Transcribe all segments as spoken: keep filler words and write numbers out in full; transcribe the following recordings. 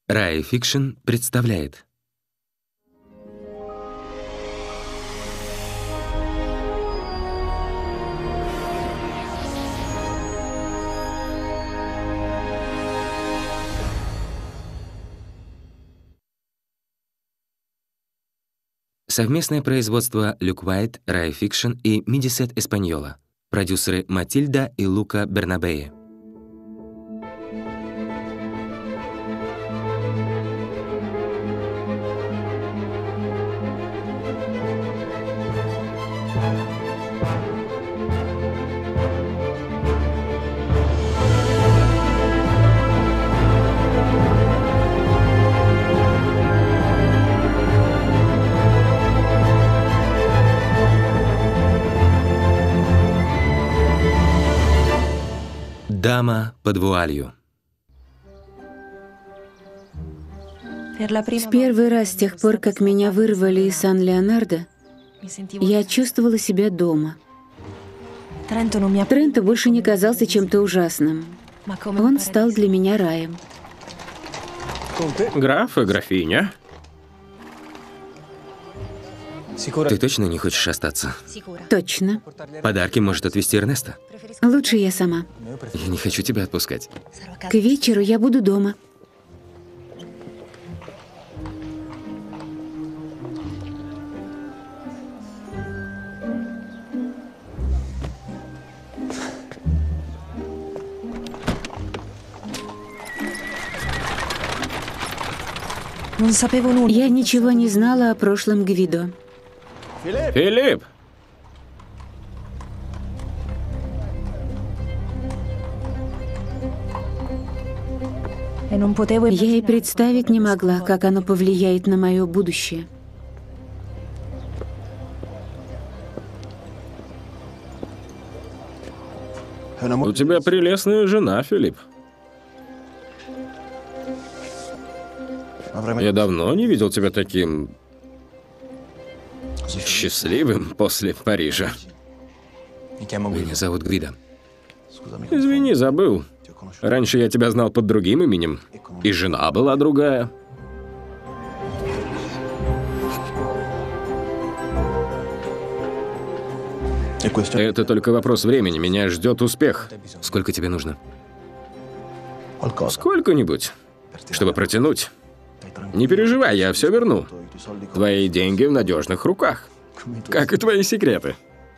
Рай Фикшн представляет. Совместное производство Люк Уайт, Рай Фикшн и Медисет Эспаньола. Продюсеры Матильда и Лука Бернабее. Дама под вуалью. В первый раз с тех пор, как меня вырвали из Сан-Леонардо, я чувствовала себя дома. Тренто больше не казался чем-то ужасным. Он стал для меня раем. Граф и графиня. Ты точно не хочешь остаться? Точно. Подарки может отвезти Эрнесто. Лучше я сама. Я не хочу тебя отпускать. К вечеру я буду дома. Я ничего не знала о прошлом Гвидо. Филипп! Я и представить не могла, как оно повлияет на мое будущее. У тебя прелестная жена, Филипп. Я давно не видел тебя таким счастливым после Парижа. Меня зовут Гвидо. Извини, забыл. Раньше я тебя знал под другим именем, и жена была другая. Это только вопрос времени, меня ждет успех. Сколько тебе нужно? Сколько-нибудь, чтобы протянуть. Не переживай, я все верну. Твои деньги в надежных руках, как и твои секреты.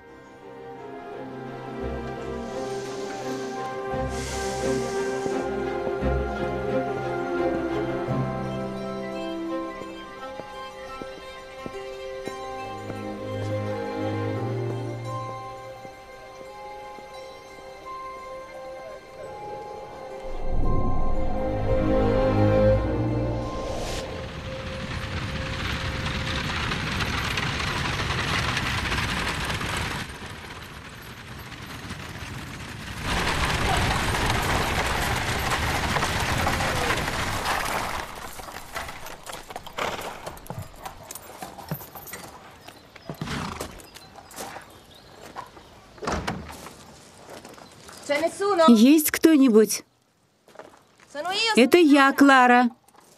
Есть кто-нибудь? Это я, Клара.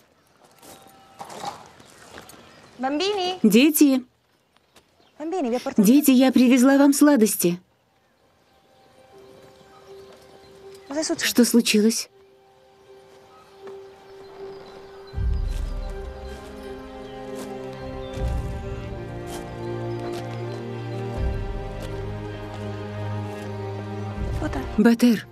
Дети. Дети, я привезла вам сладости. Что случилось? Батер.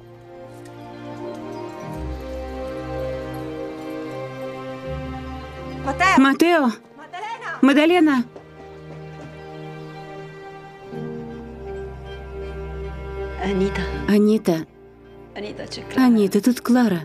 Матео. Мадалена. Анита. Анита. Анита, тут Клара.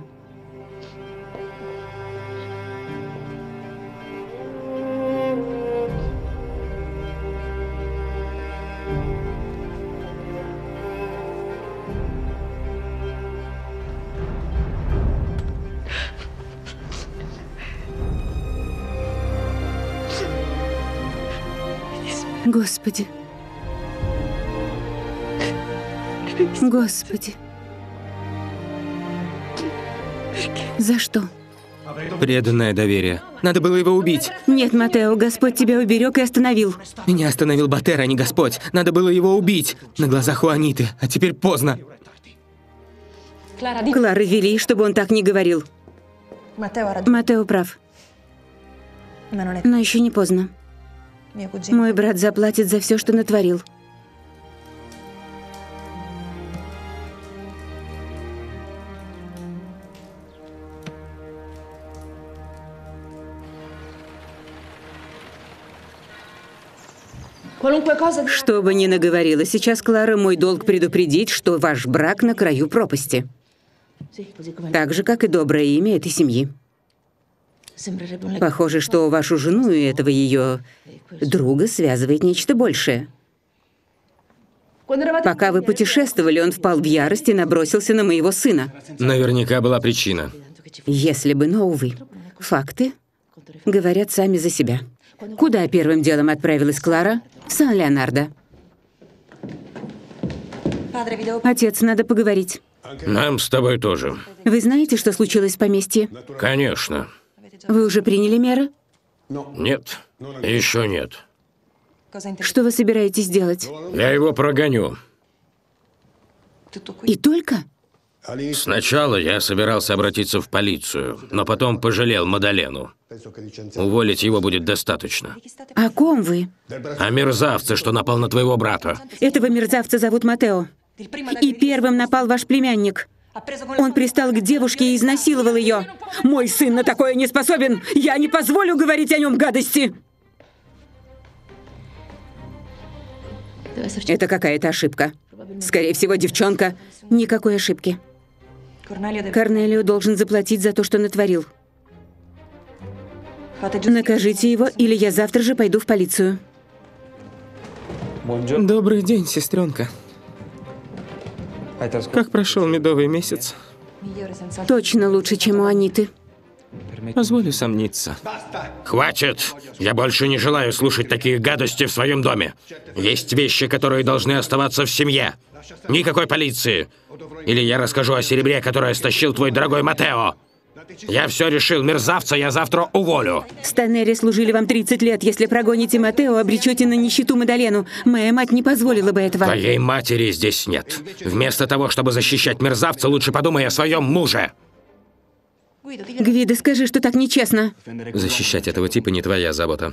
Господи. Господи. За что? Преданное доверие. Надо было его убить. Нет, Матео, Господь тебя уберег и остановил. Меня остановил Батер, а не Господь. Надо было его убить. На глазах у Аниты. А теперь поздно. Клары вели, чтобы он так не говорил. Матео прав. Но еще не поздно. Мой брат заплатит за все, что натворил. Что бы ни наговорила сейчас Клара, мой долг предупредить, что ваш брак на краю пропасти. Так же, как и доброе имя этой семьи. Похоже, что вашу жену и этого ее друга связывает нечто большее. Пока вы путешествовали, он впал в ярость и набросился на моего сына. Наверняка была причина. Если бы, но, увы. Факты говорят сами за себя. Куда первым делом отправилась Клара? В Сан-Леонардо. Отец, надо поговорить. Нам с тобой тоже. Вы знаете, что случилось в поместье? Конечно. Вы уже приняли меры? Нет, еще нет. Что вы собираетесь делать? Я его прогоню. И только? Сначала я собирался обратиться в полицию, но потом пожалел Мадалену. Уволить его будет достаточно. О ком вы? А мерзавца, что напал на твоего брата. Этого мерзавца зовут Матео. И первым напал ваш племянник. Он пристал к девушке и изнасиловал ее. Мой сын на такое не способен. Я не позволю говорить о нем гадости. Это какая-то ошибка. Скорее всего, девчонка. Никакой ошибки. Корнелио должен заплатить за то, что натворил. Накажите его, или я завтра же пойду в полицию. Добрый день, сестренка. Как прошел медовый месяц? Точно лучше, чем у Аниты. Позволю сомниться. Хватит! Я больше не желаю слушать такие гадости в своем доме. Есть вещи, которые должны оставаться в семье. Никакой полиции. Или я расскажу о серебре, которое стащил твой дорогой Матео. Я все решил, мерзавца я завтра уволю. Станери служили вам тридцать лет. Если прогоните Матео, обречете на нищету Мадалену. Моя мать не позволила бы этого. Твоей матери здесь нет. Вместо того, чтобы защищать мерзавца, лучше подумай о своем муже. Гвидо, скажи, что так нечестно. Защищать этого типа не твоя забота.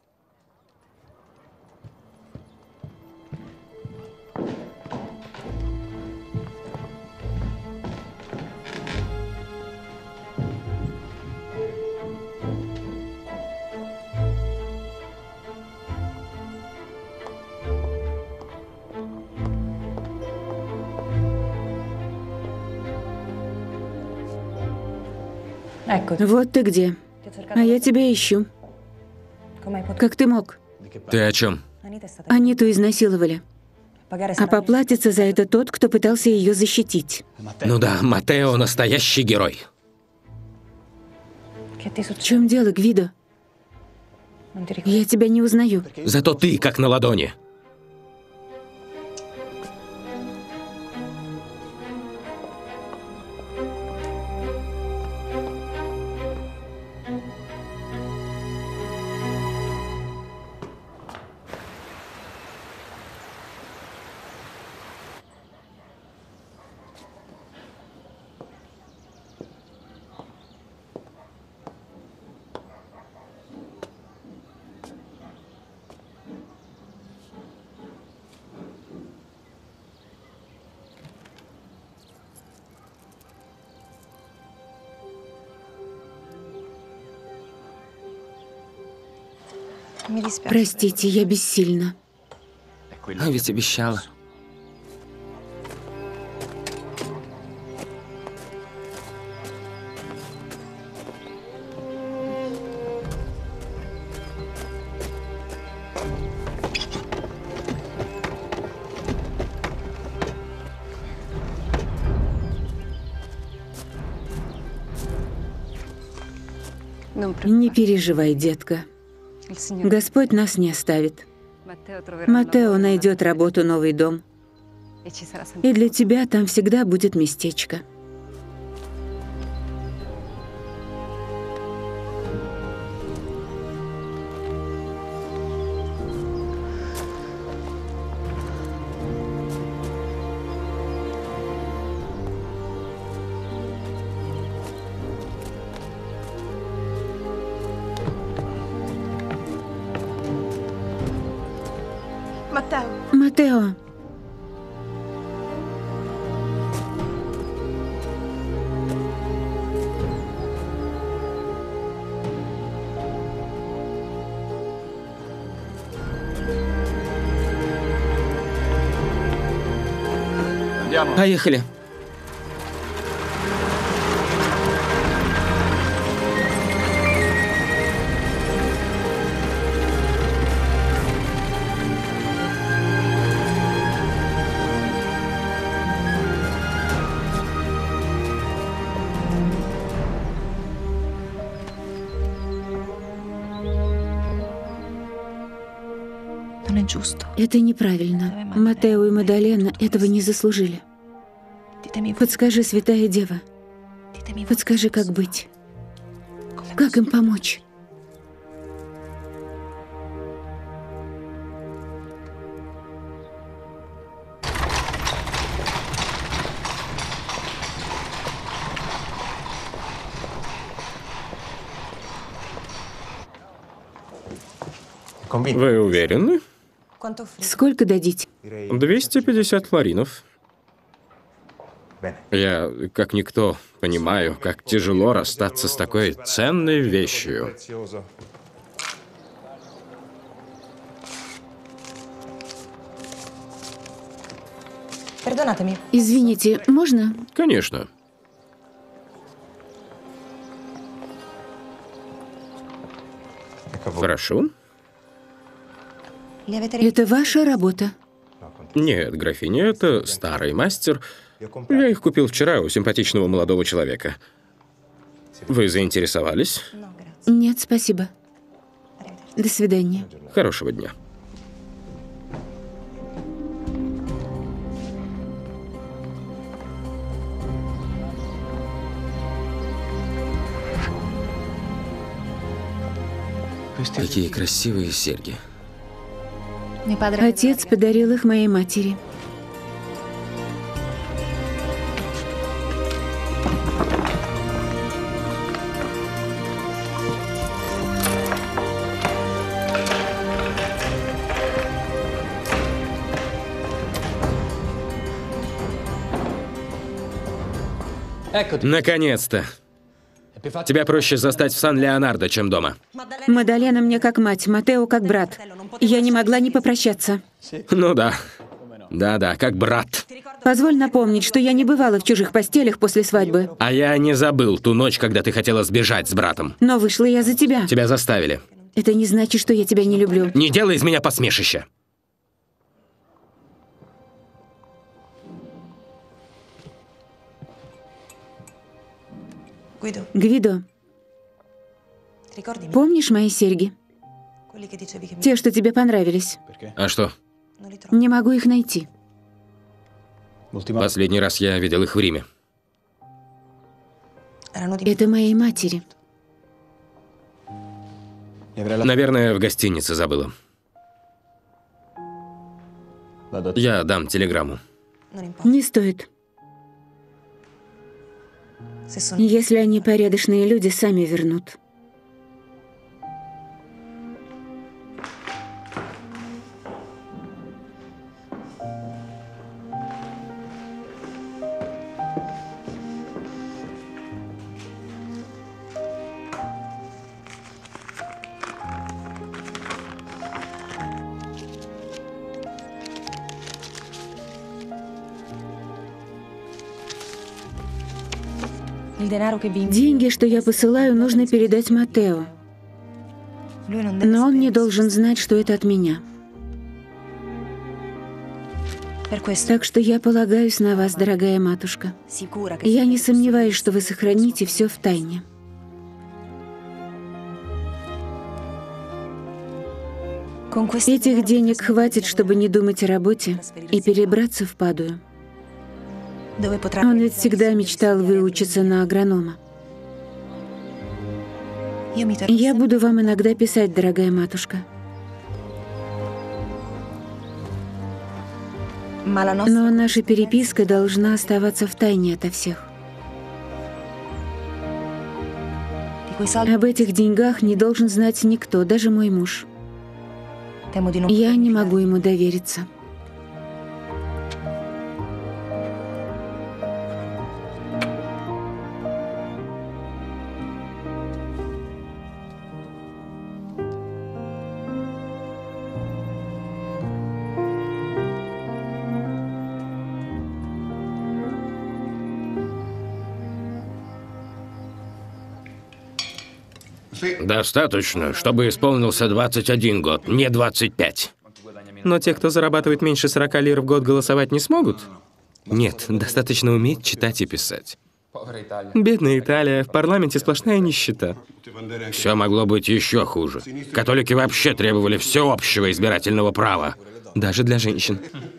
Вот ты где. А я тебя ищу. Как ты мог? Ты о чем? Аниту изнасиловали. А поплатится за это тот, кто пытался ее защитить. Ну да, Матео настоящий герой. В чем дело, Гвидо? Я тебя не узнаю. Зато ты как на ладони. Простите, я бессильна. А ведь обещала. Не переживай, детка. Господь нас не оставит. Матео найдет работу, новый дом. И для тебя там всегда будет местечко. Матео. Поехали. Это неправильно. Матео и Мадалена этого не заслужили. Подскажи, святая дева. Подскажи, как быть. Как им помочь? Вы уверены? Сколько дадите? двести пятьдесят флоринов. Я, как никто, понимаю, как тяжело расстаться с такой ценной вещью. Извините, можно? Конечно. Хорошо. Это ваша работа. Нет, графиня, это старый мастер. Я их купил вчера у симпатичного молодого человека. Вы заинтересовались? Нет, спасибо. До свидания. Хорошего дня. Какие красивые серьги. Отец подарил их моей матери. Наконец-то. Тебя проще застать в Сан-Леонардо, чем дома. Мадалена мне как мать, Матео как брат. Я не могла не попрощаться. Ну да. Да-да, как брат. Позволь напомнить, что я не бывала в чужих постелях после свадьбы. А я не забыл ту ночь, когда ты хотела сбежать с братом. Но вышла я за тебя. Тебя заставили. Это не значит, что я тебя не люблю. Не делай из меня посмешище. Гвидо, помнишь мои серьги? Те, что тебе понравились. А что? Не могу их найти. Последний раз я видел их в Риме. Это моей матери. Наверное, в гостинице забыла. Я дам телеграмму. Не стоит. Если они порядочные люди, сами вернут. Деньги, что я посылаю, нужно передать Матео. Но он не должен знать, что это от меня. Так что я полагаюсь на вас, дорогая матушка. Я не сомневаюсь, что вы сохраните все в тайне. Этих денег хватит, чтобы не думать о работе и перебраться в Падую. Он ведь всегда мечтал выучиться на агронома. Я буду вам иногда писать, дорогая матушка. Но наша переписка должна оставаться в тайне ото всех. Об этих деньгах не должен знать никто, даже мой муж. Я не могу ему довериться. Достаточно, чтобы исполнился двадцать один год, не двадцать пять. Но те, кто зарабатывает меньше сорока лир в год, голосовать не смогут? Нет, достаточно уметь читать и писать. Бедная Италия, в парламенте сплошная нищета. Все могло быть еще хуже. Католики вообще требовали всеобщего избирательного права. Даже для женщин.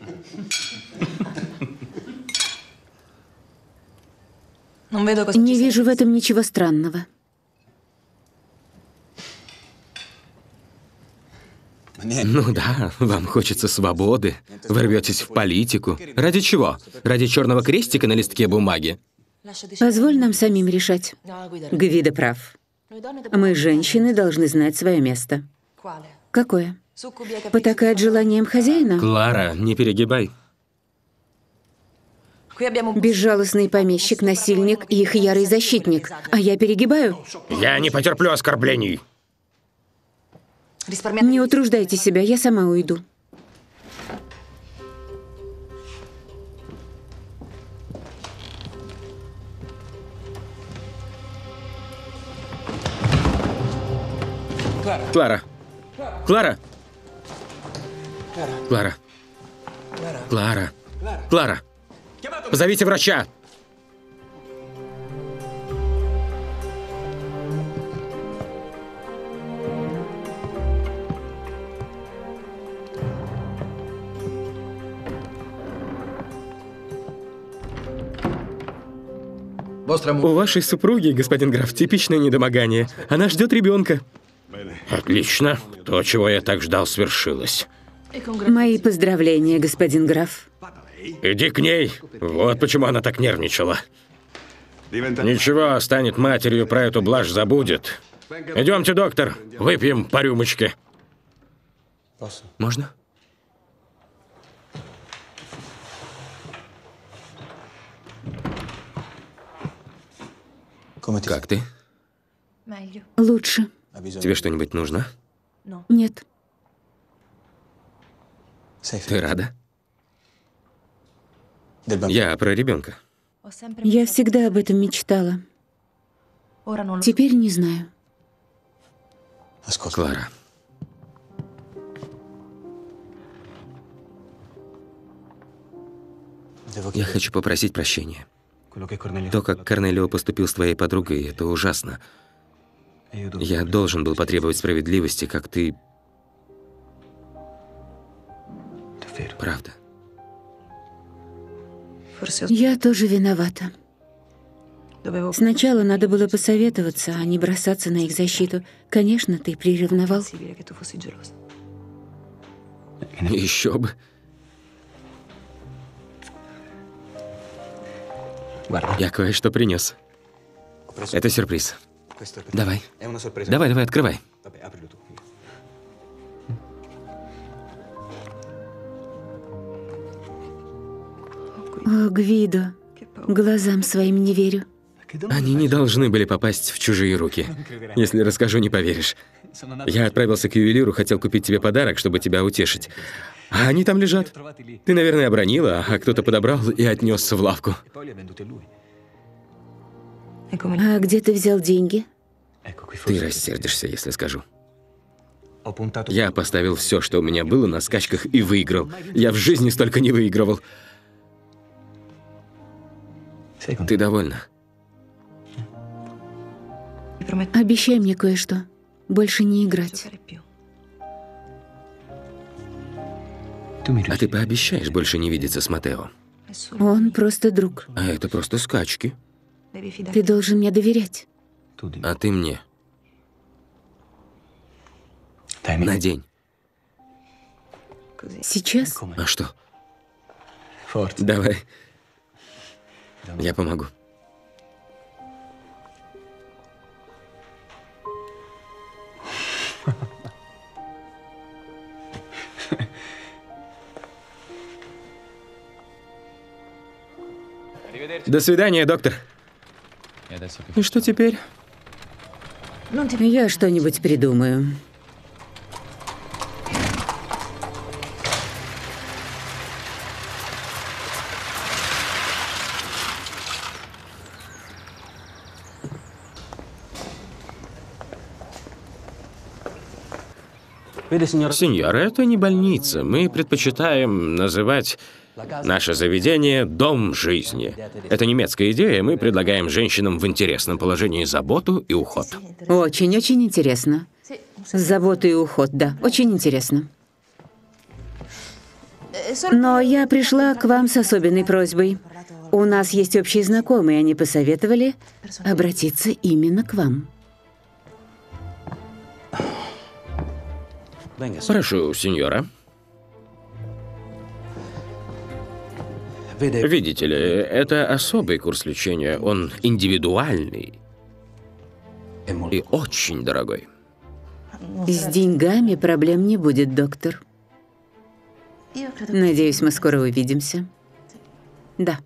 Не вижу в этом ничего странного. Ну да, вам хочется свободы. Вы рветесь в политику. Ради чего? Ради черного крестика на листке бумаги? Позволь нам самим решать. Гвидо прав. Мы, женщины, должны знать свое место. Какое? Потакать желанием хозяина? Клара, не перегибай. Безжалостный помещик, насильник и их ярый защитник. А я перегибаю? Я не потерплю оскорблений. Не утруждайте себя, я сама уйду. Клара. Клара. Клара. Клара. Клара. Позовите врача. У вашей супруги, господин граф, типичное недомогание. Она ждет ребенка. Отлично. То, чего я так ждал, свершилось. Мои поздравления, господин граф. Иди к ней. Вот почему она так нервничала. Ничего, станет матерью, про эту блажь забудет. Идемте, доктор, выпьем по рюмочке. Можно? Как ты? Лучше. Тебе что-нибудь нужно? Нет. Ты рада? Я про ребенка. Я всегда об этом мечтала. Теперь не знаю. Клара. Я хочу попросить прощения. То, как Корнелио поступил с твоей подругой, это ужасно. Я должен был потребовать справедливости, как ты... Правда. Я тоже виновата. Сначала надо было посоветоваться, а не бросаться на их защиту. Конечно, ты приревновал. Еще бы. Я кое-что принес. Это сюрприз. Давай. Давай, давай, открывай. О, Гвидо, глазам своим не верю. Они не должны были попасть в чужие руки. Если расскажу, не поверишь. Я отправился к ювелиру, хотел купить тебе подарок, чтобы тебя утешить. А они там лежат. Ты, наверное, обронила, а кто-то подобрал и отнес в лавку. А где ты взял деньги? Ты рассердишься, если скажу. Я поставил все, что у меня было на скачках, и выиграл. Я в жизни столько не выигрывал. Ты довольна? Обещай мне кое-что. Больше не играть. А ты пообещаешь больше не видеться с Матео? Он просто друг. А это просто скачки. Ты должен мне доверять. А ты мне. Надень. Сейчас? А что? Давай. Я помогу. До свидания, доктор. И что теперь? Я что-нибудь придумаю. Сеньор, это не больница. Мы предпочитаем называть наше заведение «Дом жизни». Это немецкая идея. Мы предлагаем женщинам в интересном положении заботу и уход. Очень-очень интересно. Забота и уход, да, очень интересно. Но я пришла к вам с особенной просьбой. У нас есть общие знакомые, они посоветовали обратиться именно к вам. Прошу, сеньора. Видите ли, это особый курс лечения. Он индивидуальный и очень дорогой. С деньгами проблем не будет, доктор. Надеюсь, мы скоро увидимся. Да.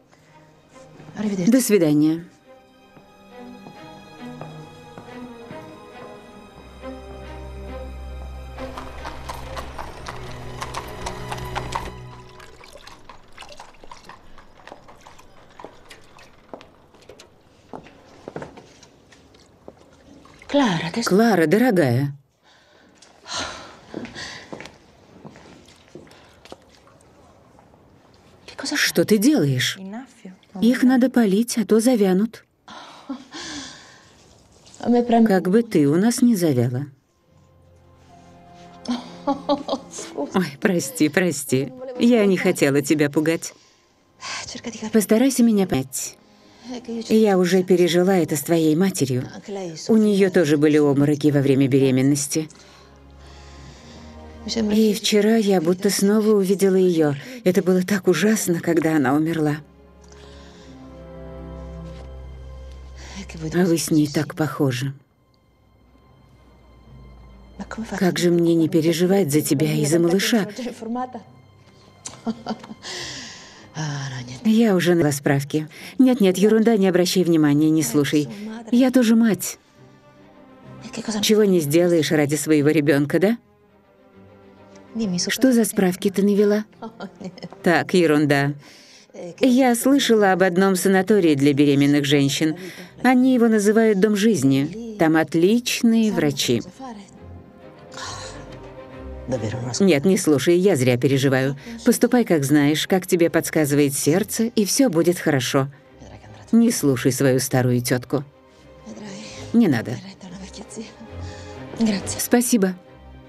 До свидания. Клара, дорогая. Что ты делаешь? Их надо полить, а то завянут. Как бы ты у нас не завяла. Ой, прости, прости. Я не хотела тебя пугать. Постарайся меня понять. Я уже пережила это с твоей матерью. У нее тоже были обмороки во время беременности. И вчера я будто снова увидела ее. Это было так ужасно, когда она умерла. А вы с ней так похожи. Как же мне не переживать за тебя и за малыша? Я уже навела справки. Нет-нет, ерунда, не обращай внимания, не слушай. Я тоже мать. Чего не сделаешь ради своего ребенка, да? Что за справки ты навела? Так, ерунда. Я слышала об одном санатории для беременных женщин. Они его называют «Дом жизни». Там отличные врачи. Нет, не слушай, я зря переживаю. Поступай, как знаешь, как тебе подсказывает сердце, и все будет хорошо. Не слушай свою старую тетку. Не надо. Спасибо.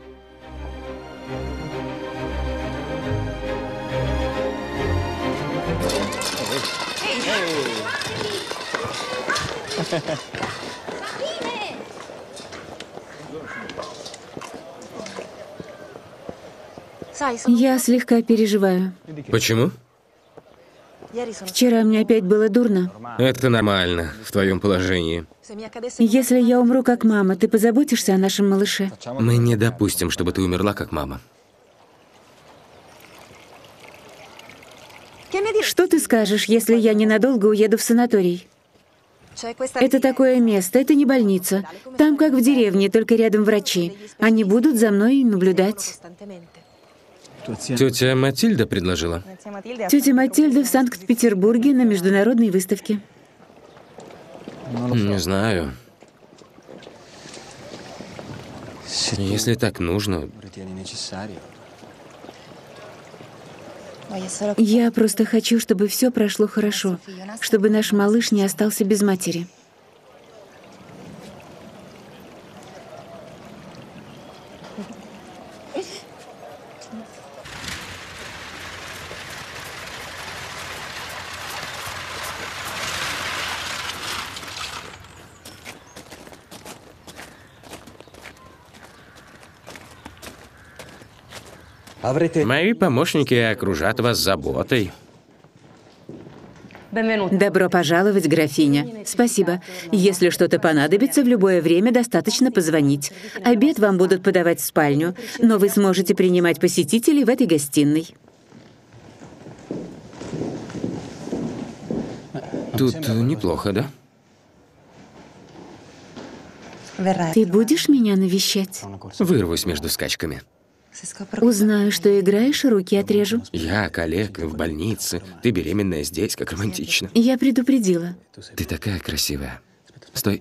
Я слегка переживаю. Почему? Вчера мне опять было дурно. Это нормально в твоем положении. Если я умру как мама, ты позаботишься о нашем малыше? Мы не допустим, чтобы ты умерла как мама. Что ты скажешь, если я ненадолго уеду в санаторий? Это такое место, это не больница. Там как в деревне, только рядом врачи. Они будут за мной наблюдать. Тетя Матильда предложила. Тетя Матильда в Санкт-Петербурге на международной выставке. Не знаю. Если так нужно. Я просто хочу, чтобы все прошло хорошо, чтобы наш малыш не остался без матери. Мои помощники окружат вас заботой. Добро пожаловать, графиня. Спасибо. Если что-то понадобится, в любое время достаточно позвонить. Обед вам будут подавать в спальню, но вы сможете принимать посетителей в этой гостиной. Тут неплохо, да? Ты будешь меня навещать? Вырвусь между скачками. Узнаю, что играешь, руки отрежу. Я, коллег, в больнице. Ты беременная здесь, как романтично. Я предупредила. Ты такая красивая. Стой.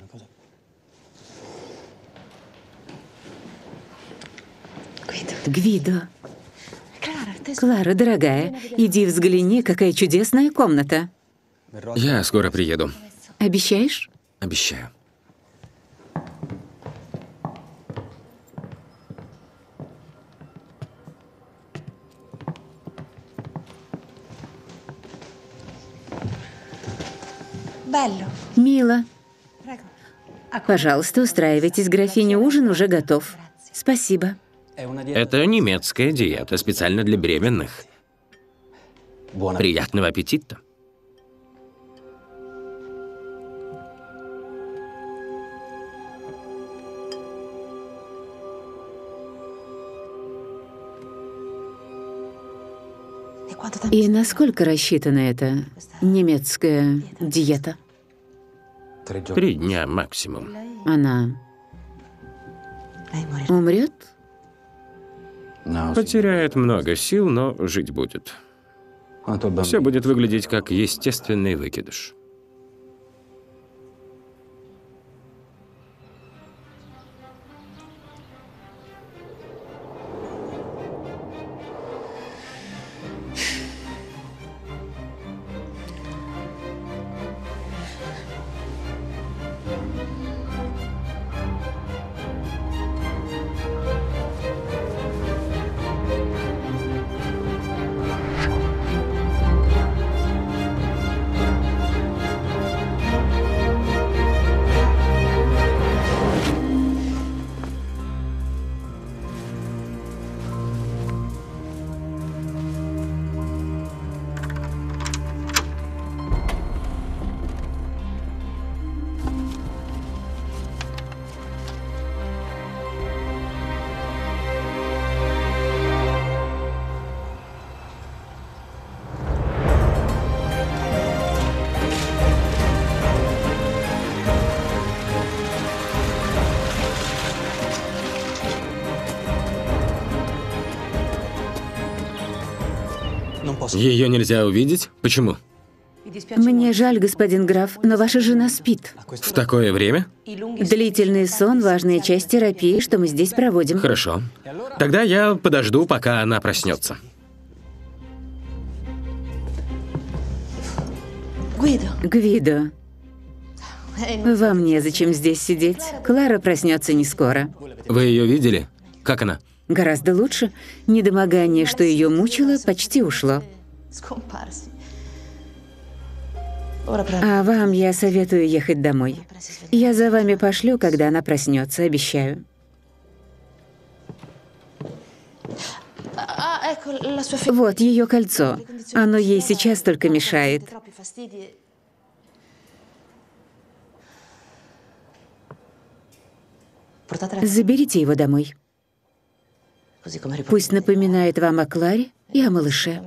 Гвидо. Клара, дорогая, иди взгляни, какая чудесная комната. Я скоро приеду. Обещаешь? Обещаю. Мило. Пожалуйста, устраивайтесь, графиня, ужин уже готов. Спасибо. Это немецкая диета, специально для беременных. Приятного аппетита. И насколько рассчитана эта немецкая диета? Три дня максимум. Она умрет? Потеряет много сил, но жить будет. Все будет выглядеть как естественный выкидыш. Ее нельзя увидеть? Почему? Мне жаль, господин граф, но ваша жена спит. В такое время? Длительный сон – важная часть терапии, что мы здесь проводим. Хорошо. Тогда я подожду, пока она проснется. Гвидо, вам незачем здесь сидеть. Клара проснется не скоро. Вы ее видели? Как она? Гораздо лучше. Недомогание, что ее мучило, почти ушло. А вам я советую ехать домой. Я за вами пошлю, когда она проснется, обещаю. Вот ее кольцо. Оно ей сейчас только мешает. Заберите его домой. Пусть напоминает вам о Кларе и о малыше.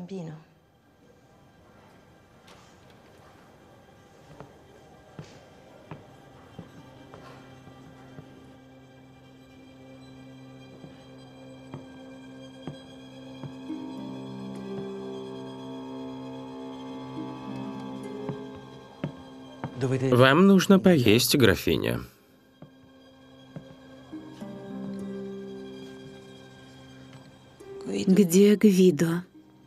Вам нужно поесть, графиня. Где Гвидо?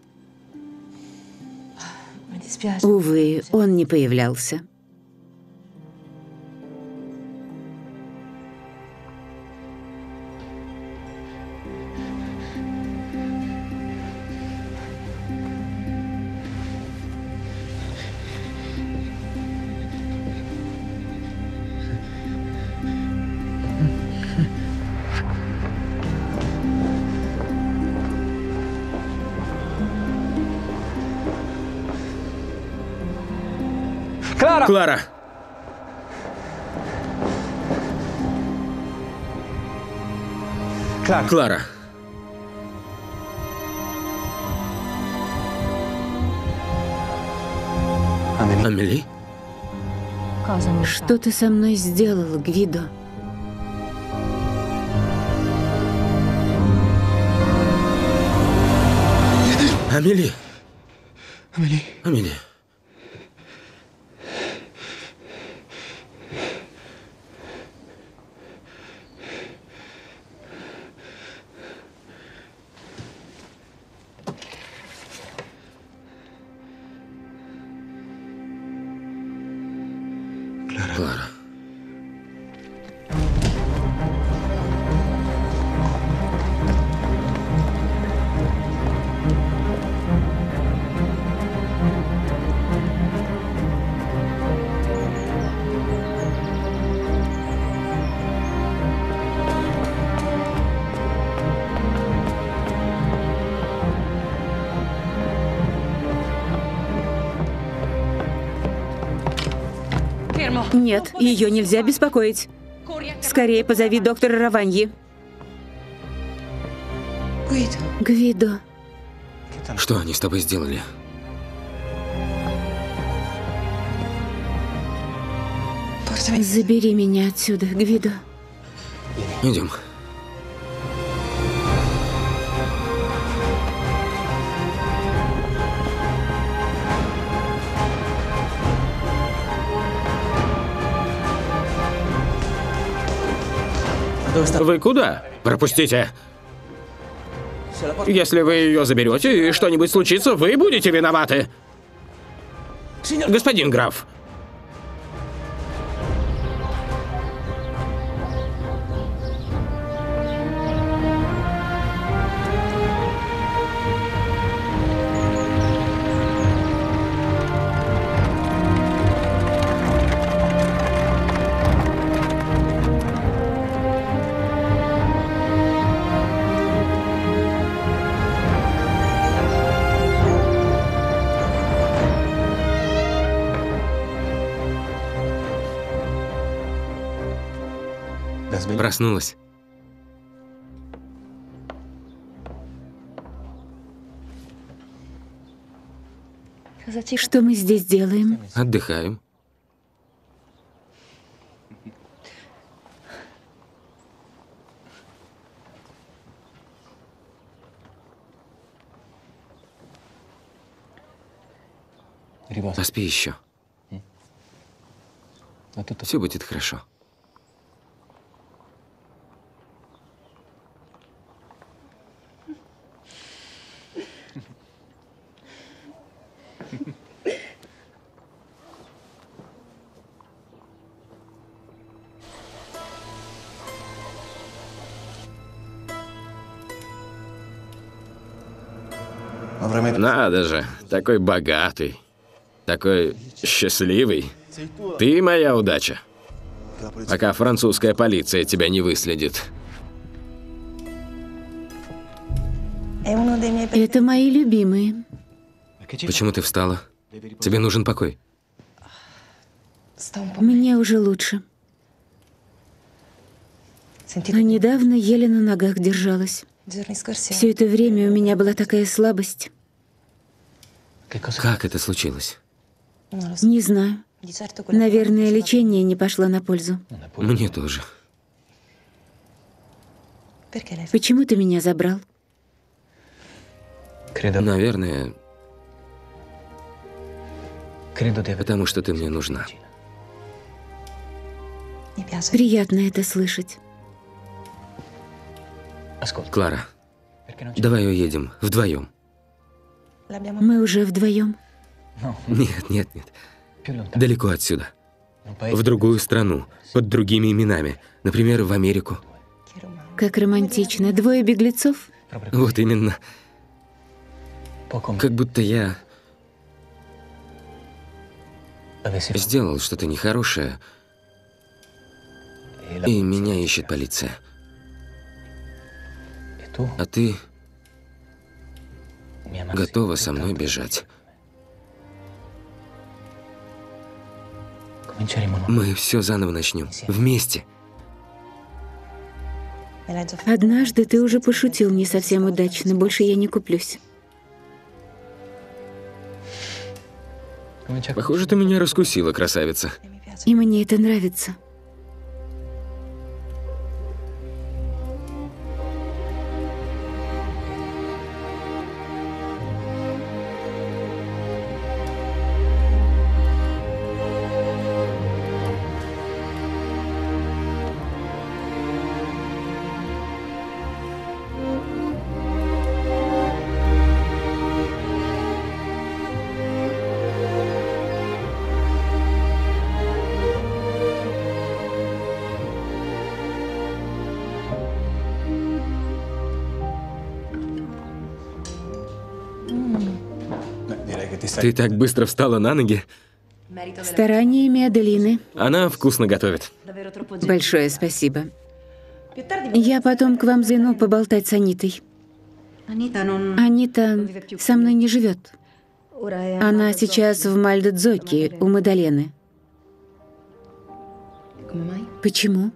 Увы, он не появлялся. Клара! Клара! Амели? Что ты со мной сделал, Гвидо? Амели. Амели. Амели. Клара. Нет, ее нельзя беспокоить. Скорее позови доктора Раваньи. Гвидо. Что они с тобой сделали? Забери меня отсюда, Гвидо. Идем. Вы куда? Пропустите. Если вы ее заберете и что-нибудь случится, вы будете виноваты. Господин граф. Проснулась. Что мы здесь делаем? Отдыхаем. Поспи еще. Все будет хорошо. Надо же, такой богатый, такой счастливый. Ты моя удача. Пока французская полиция тебя не выследит. Это мои любимые. Почему ты встала? Тебе нужен покой. Мне уже лучше. А недавно еле на ногах держалась. Все это время у меня была такая слабость. Как это случилось? Не знаю. Наверное, лечение не пошло на пользу. Мне тоже. Почему ты меня забрал? Наверное, потому что ты мне нужна. Приятно это слышать. Клара, давай уедем вдвоем. Мы уже вдвоем. Нет, нет, нет. Далеко отсюда. В другую страну, под другими именами. Например, в Америку. Как романтично. Двое беглецов? Вот именно. Как будто я сделал что-то нехорошее, и меня ищет полиция. А ты готова со мной бежать. Мы все заново начнем. Вместе. Однажды ты уже пошутил не совсем удачно. Больше я не куплюсь. Похоже, ты меня раскусила, красавица. И мне это нравится. Ты так быстро встала на ноги. Стараниями Аделины. Она вкусно готовит. Большое спасибо. Я потом к вам загляну поболтать с Анитой. Анита со мной не живет. Она сейчас в Мальдо-Дзоки у Мадалены. Почему?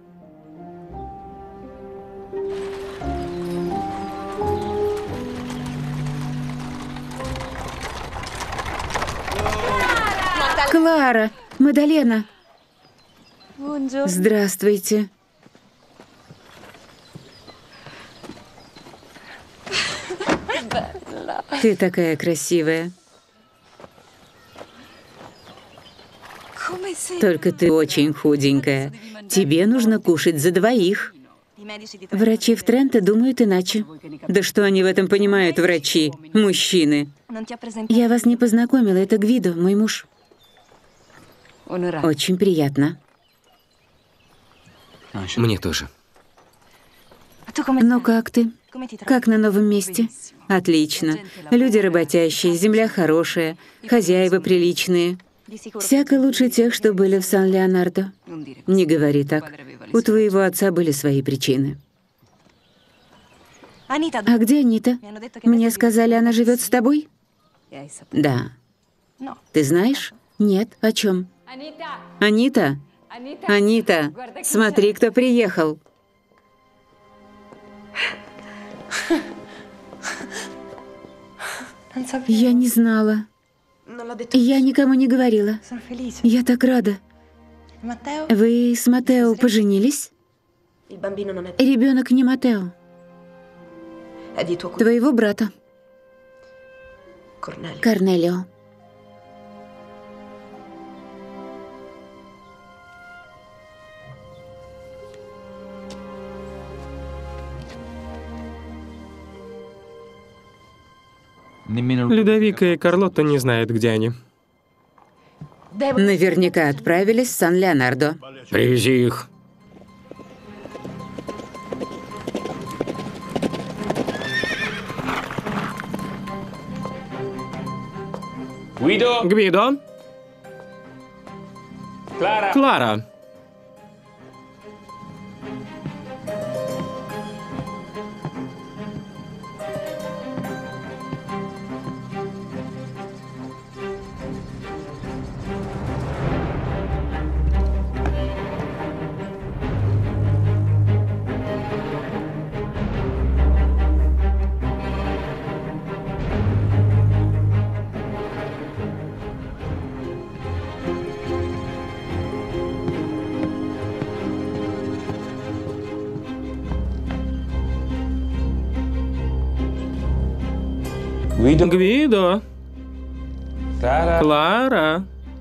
Клара, Мадалена. Здравствуйте. Ты такая красивая. Только ты очень худенькая. Тебе нужно кушать за двоих. Врачи в Тренто думают иначе. Да что они в этом понимают, врачи, мужчины? Я вас не познакомила, это Гвидо, мой муж. Очень приятно. Мне тоже. Ну как ты? Как на новом месте? Отлично. Люди работящие, земля хорошая, хозяева приличные. Всяко лучше тех, что были в Сан-Леонардо. Не говори так. У твоего отца были свои причины. А где Анита? Мне сказали, она живет с тобой? Да. Ты знаешь? Нет. О чем? Анита? Анита, смотри, кто приехал. Я не знала. Я никому не говорила. Я так рада. Вы с Матео поженились? Ребенок не Матео. Твоего брата. Корнелио. Людовика и Карлотта не знают, где они. Наверняка отправились в Сан-Леонардо. Привези их. Гвидо? Клара. Гвидо. Клара.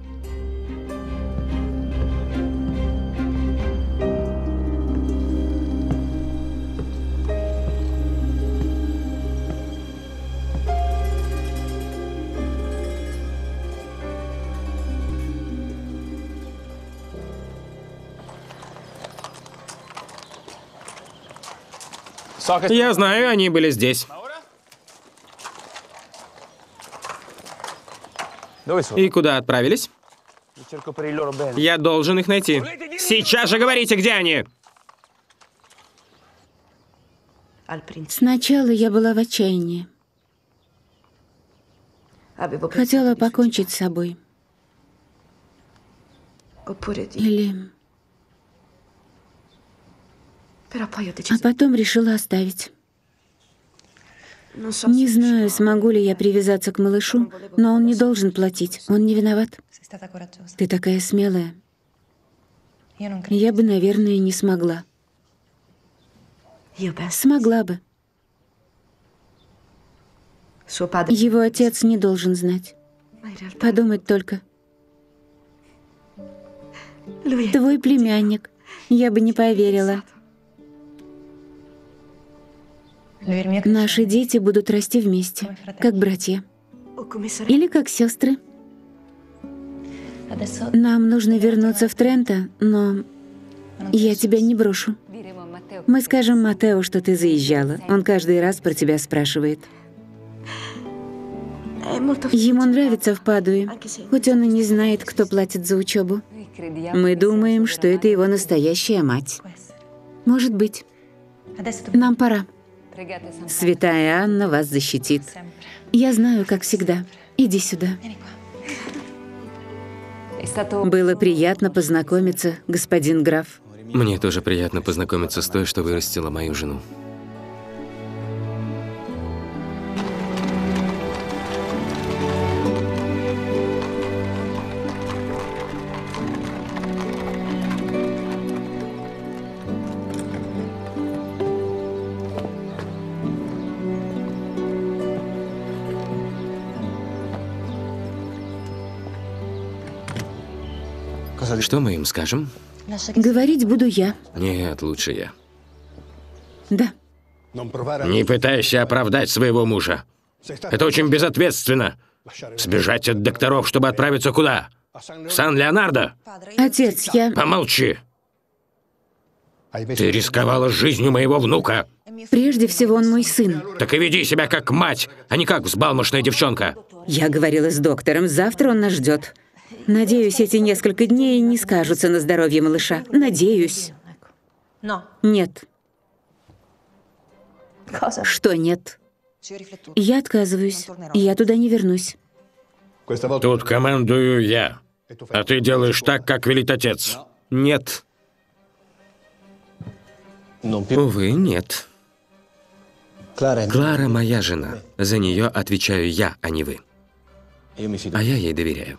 Я знаю, они были здесь. И куда отправились? Я должен их найти. Сейчас же говорите, где они! Сначала я была в отчаянии. Хотела покончить с собой. Или... А потом решила оставить. Не знаю, смогу ли я привязаться к малышу, но он не должен платить. Он не виноват. Ты такая смелая. Я бы, наверное, не смогла. Смогла бы. Его отец не должен знать. Подумать только. Твой племянник. Я бы не поверила. Наши дети будут расти вместе, как братья. Или как сестры. Нам нужно вернуться в Тренто, но я тебя не брошу. Мы скажем Матео, что ты заезжала. Он каждый раз про тебя спрашивает. Ему нравится в Падуе, хоть он и не знает, кто платит за учебу. Мы думаем, что это его настоящая мать. Может быть. Нам пора. Святая Анна вас защитит. Я знаю, как всегда. Иди сюда. Было приятно познакомиться, господин граф. Мне тоже приятно познакомиться с той, что вырастила мою жену. Что мы им скажем? Говорить буду я. Нет, лучше я. Да. Не пытайся оправдать своего мужа. Это очень безответственно. Сбежать от докторов, чтобы отправиться куда? В Сан-Леонардо? Отец, я... Помолчи. Ты рисковала жизнью моего внука. Прежде всего, он мой сын. Так и веди себя как мать, а не как взбалмошная девчонка. Я говорила с доктором, завтра он нас ждет. Надеюсь, эти несколько дней не скажутся на здоровье малыша. Надеюсь. Нет. Что нет? Я отказываюсь. Я туда не вернусь. Тут командую я. А ты делаешь так, как велит отец. Нет. Увы, нет. Клара моя жена. За нее отвечаю я, а не вы. А я ей доверяю.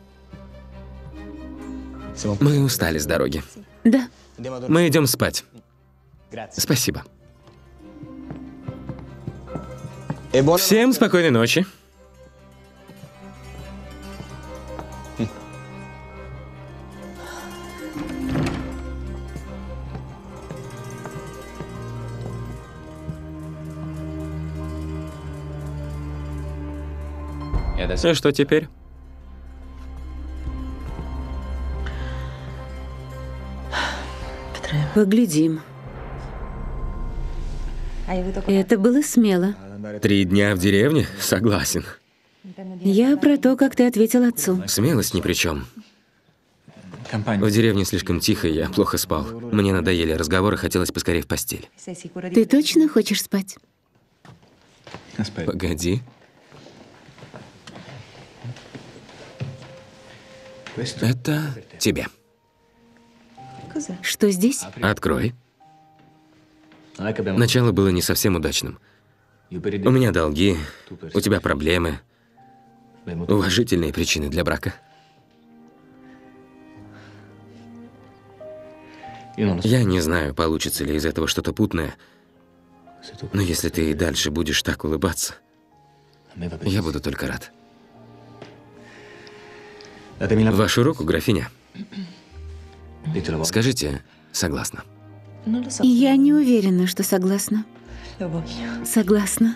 Мы устали с дороги. Да. Мы идем спать. Спасибо. Всем спокойной ночи. И что теперь? Поглядим. Это было смело. Три дня в деревне? Согласен. Я про то, как ты ответил отцу. Смелость ни при чем. В деревне слишком тихо, я плохо спал. Мне надоели разговоры, хотелось поскорее в постель. Ты точно хочешь спать? Погоди. Это тебе. Что здесь? Открой. Начало было не совсем удачным. У меня долги, у тебя проблемы. Уважительные причины для брака. Я не знаю, получится ли из этого что-то путное, но если ты и дальше будешь так улыбаться, я буду только рад. Вашу руку, графиня. Скажите, согласна? Я не уверена, что согласна. Согласна.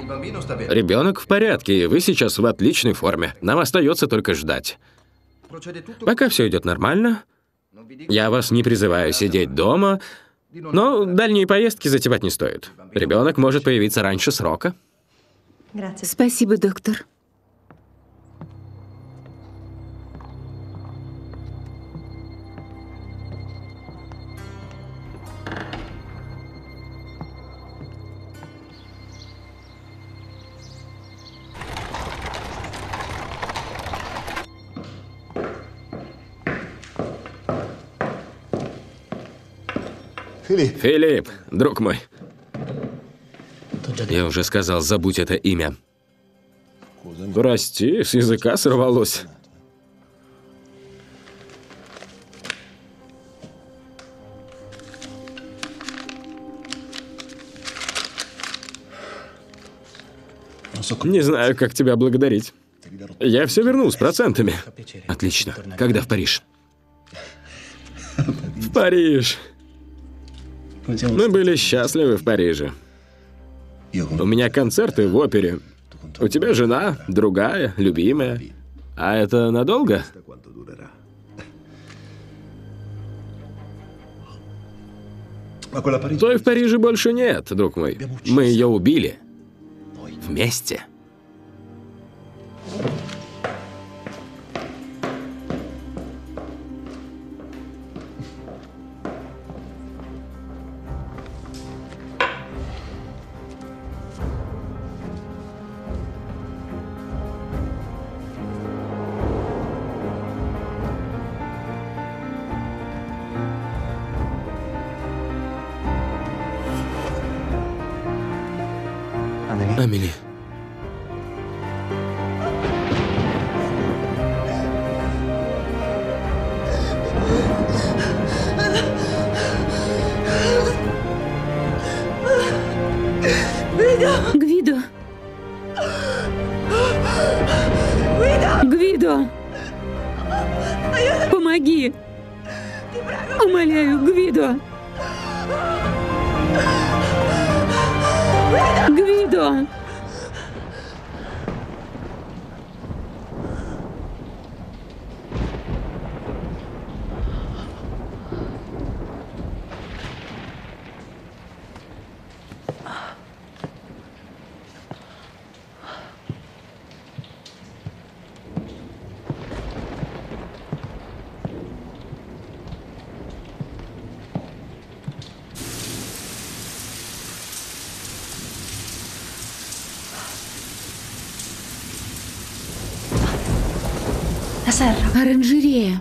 Ребенок в порядке, и вы сейчас в отличной форме. Нам остается только ждать. Пока все идет нормально, я вас не призываю сидеть дома, но дальние поездки затевать не стоит. Ребенок может появиться раньше срока. Спасибо, доктор. Филипп. Филипп, друг мой. Я уже сказал, забудь это имя. Прости, с языка сорвалось. Не знаю, как тебя благодарить. Я все вернул с процентами. Отлично. Когда в Париж? В Париж. Мы были счастливы в Париже. У меня концерты в опере. У тебя жена, другая, любимая. А это надолго? Той в Париже больше нет, друг мой. Мы ее убили. Вместе. Амели. Гвидо! Гвидо! Помоги! Умоляю, Гвидо! Гвидо! Оранжерея.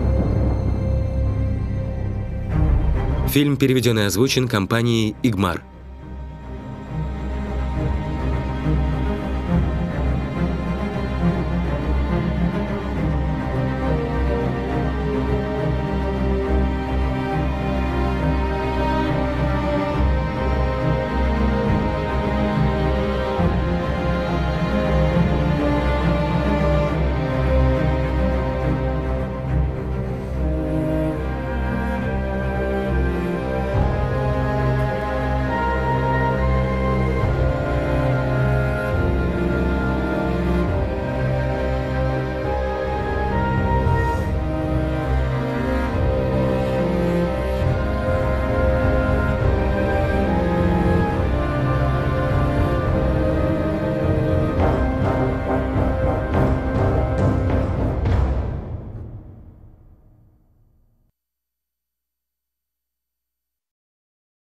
Фильм переведен и озвучен компанией «Игмар».